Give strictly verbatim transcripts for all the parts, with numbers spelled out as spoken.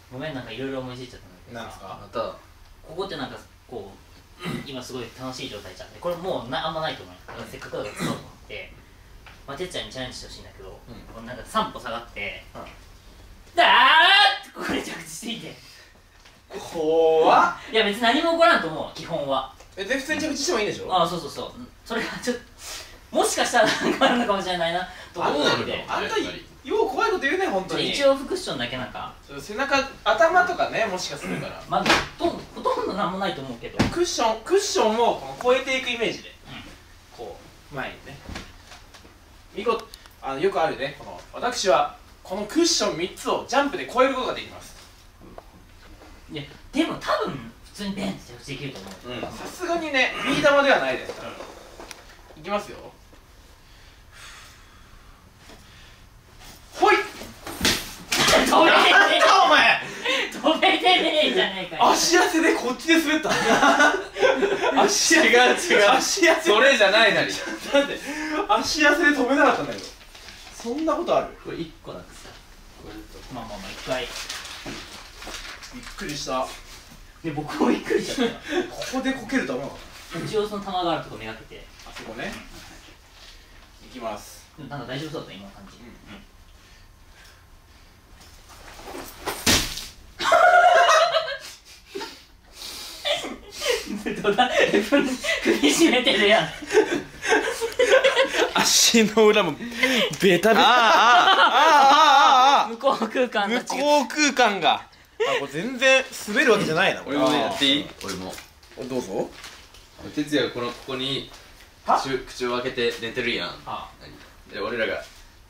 ごめん、なんかいろいろ思いついちゃったんだけどさ。 なんですか？ またここってなんかこう今すごい楽しい状態じゃん。これもうなあんまないと思う。だからせっかくだから使おうと思って、まあてっちゃんにチャレンジしてほしいんだけど、こうなんかさん歩下がってダーッてここで着地していて、 怖っ。 いや別に何も起こらんと思う、基本は。 え、で普通に着地してもいいんでしょ？ ああ、そうそうそう。それがちょっともしかしたらなんかあるのかもしれないなと思うので、 あんたよう怖いこと言うね、本当に。 一応クッションだけなんか背中、頭とかね、もしかするから。 まあほとんどほとんどなんもないと思うけど、 クッション、クッションをこの超えていくイメージで、こう前にね。見事、あのよくあるね、この私はこのクッションみっつをジャンプで超えることができます。 いやでも多分普通にベンって着地できると思う。 うん、さすがにね、ビー玉ではないですから。いきますよ。ほい。 飛べてねお前。 え飛べてねえじゃねえかよ。 足汗でこっちで滑った。足汗。 違う違う足汗。 それじゃないなりなんで足汗で飛べなかったんだけど。そんなことある？ これいっこだってさ、まあまあまあいっかいびっくりした。 で僕もびっくりしちゃったここでこけるとは思わなかっ一応その玉があるとこめがけて、 た。あそこね。いきます。 でもなんか大丈夫そうだった今の感じ。どうだ首絞めてるやん。 足の裏もベタベタ。ああああああ向こう空間向こう空間が。あ、これ全然滑るわけじゃないな。 俺もねやっていい？俺もどうぞ。 哲也がこのここに口口を開けて寝てるやん。で俺らがや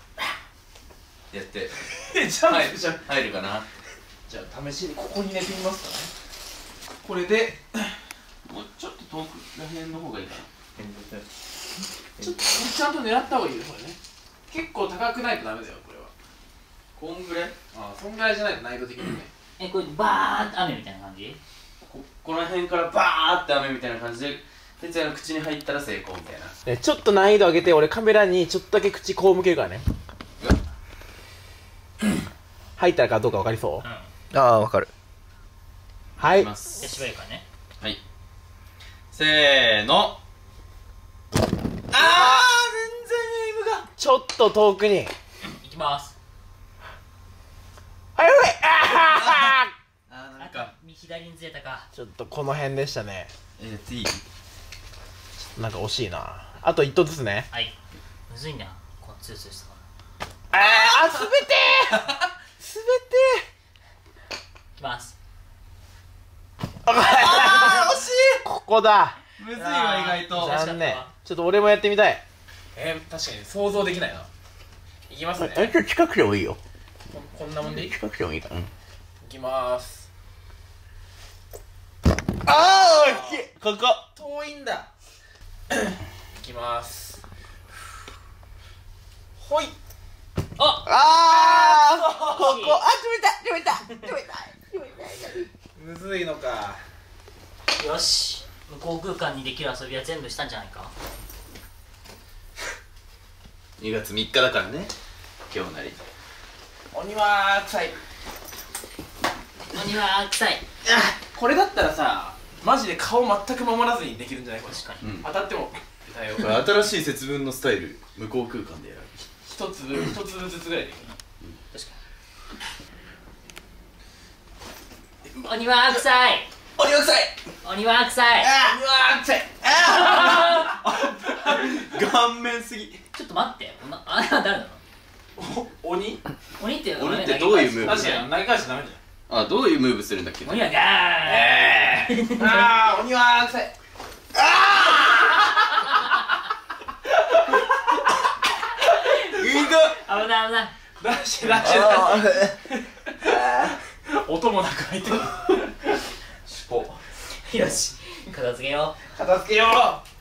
ってえ、ジャンプじゃん。 入るかな。 じゃあ試しにここに寝てみますかね。これでもうちょっと遠くらへんの方がいいかな。 ちょっとちゃんと狙った方がいいよ、これね。結構高くないとダメだよ、これは。 こんぐらい？ ああ、そんぐらいじゃないと難易度的にね。 え、これバーって雨みたいな感じ？ ここの辺からバーって雨みたいな感じで哲也の口に入ったら成功みたいな。 ね、ちょっと難易度上げて、俺カメラにちょっとだけ口こう向けるからね。入ったらかどうか分かりそう？ うん。 ああ、わかる。 はい。 じゃあ縛るからね。 はい。せーの。 ああ、全然エイムがちょっと遠くに。 いきます。 はいはい。ああーなんあか左にずれたか。 ちょっとこの辺でしたね。 えー、やっていい？ なんか惜しいな。あと一投ずつね。 はい。むずいんだよ。このツーツーしたかああ、滑ってー滑ってら。いきます。 ーああ、惜しい。ここだ。 むずいわ意外と。 残念。ちょっと俺もやってみたい。えー、確かに想像できないな。いきますね。 ちょっと近くてもいいよ。 ここんなもんでいい？ 近くてもいいかな。 いきまーす。 ああ、惜しい。ここ。 遠いんだ。いきまーす。ほい。 あ、 ああ、ここ。あ、冷たい、冷たい、冷たい、冷たい。 むずいのか。 よし。向こう空間にできる遊びは全部したんじゃないか。 にがつみっかだからね。今日なり。 鬼は臭い。 鬼は臭い。 これだったらさ、マジで顔全く守らずにできるんじゃない？これ確かに。 うん。 当たっても痛いよ。 これ新しい節分のスタイル向こう空間でやる。 一粒一粒ずつぐらいでいい。 確かに。鬼は臭い。 鬼は臭い。 鬼は臭い。 鬼は臭い。 顔面すぎ。 ちょっと待って。おなあれは誰なの？ お鬼？ 鬼って鬼ってどういうムーブ？ 確かに投げ返しちゃダメじあ、どういうムーブするんだっけ？ 鬼はガー。 ゃん。ああ、鬼は臭い。 危ない危ない。 出して出して出して。音もなく入ってる。 よし、片付けよう。 片付けよう。